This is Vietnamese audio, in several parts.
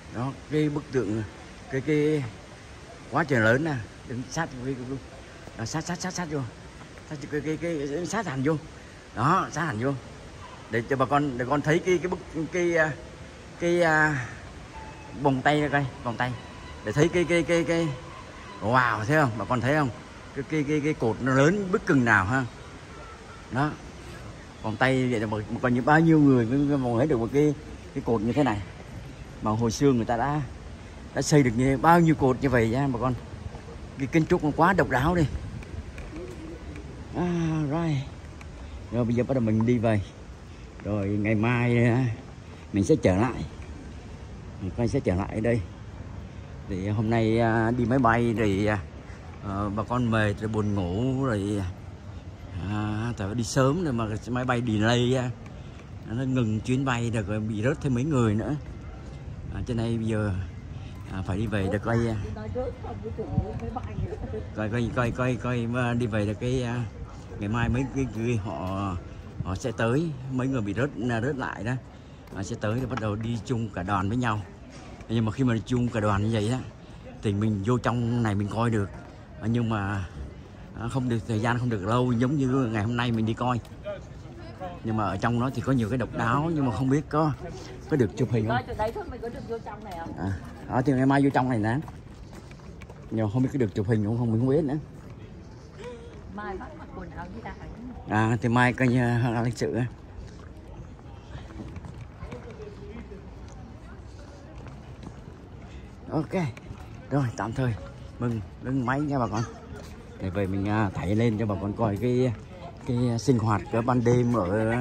Đó, cái bức tượng, cái quá trời lớn nè, đứng sát với đó, sát vô, sát hành vô, đó, sát hành vô để cho bà con thấy cái bức cái vòng tay ra coi, vòng tay để thấy cái wow, thấy không bà con, thấy không cái cột nó lớn bức cưng nào ha. Đó, vòng tay vậy là còn như bao nhiêu người mới vòng hết được một cái cột như thế này, mà hồi xưa người ta đã xây được như bao nhiêu cột như vậy nha bà con. Cái kiến trúc nó quá độc đáo đi. Rồi bây giờ bắt đầu mình đi về, rồi ngày mai mình sẽ trở lại, sẽ trở lại ở đây. Thì hôm nay đi máy bay rồi bà con mệt rồi buồn ngủ rồi, phải đi sớm rồi mà máy bay delay, nó ngừng chuyến bay rồi bị rớt thêm mấy người nữa, cho nên bây giờ phải đi về được coi đi về được cái ngày mai mấy cái họ sẽ tới, mấy người bị rớt lại đó sẽ tới rồi bắt đầu đi chung cả đoàn với nhau. Nhưng mà khi mà đi chung cả đoàn như vậy á thì mình vô trong này mình coi được, nhưng mà không được, thời gian không được lâu giống như ngày hôm nay mình đi coi. Nhưng mà ở trong đó thì có nhiều cái độc đáo, nhưng mà không biết có được chụp hình không. Thì ngày mai vô trong này nè, nhưng mà không biết có được chụp hình không, mình không biết nữa. Mai bắt mặc quần áo như ta. Thì mai coi như là lịch sự. Ok, rồi tạm thời ngưng máy nha bà con. Để về mình thảy lên cho bà con coi cái sinh hoạt của ban đêm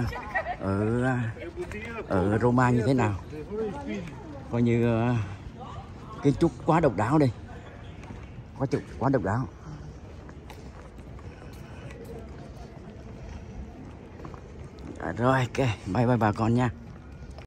ở Roma như thế nào. Coi như kiến trúc quá độc đáo đây, quá độc đáo. Rồi ok, bye bye bà con nha.